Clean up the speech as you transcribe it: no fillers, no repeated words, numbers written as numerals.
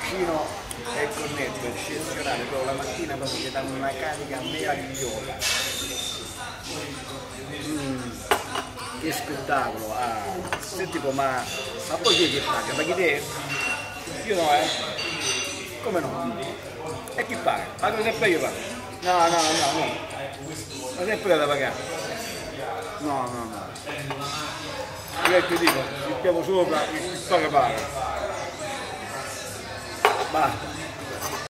cappuccino e il cornetto eccezionale, però la mattina proprio ti danno una carica meravigliosa. Che spettacolo! Ah. Senti ma poi chi è che paga? Paghi te? Io no, eh? Come no? E chi paga? Pago sempre io pago. No. Ma sempre io da pagare. No. Io ti dico, il piano sopra, il paga paga. Basta.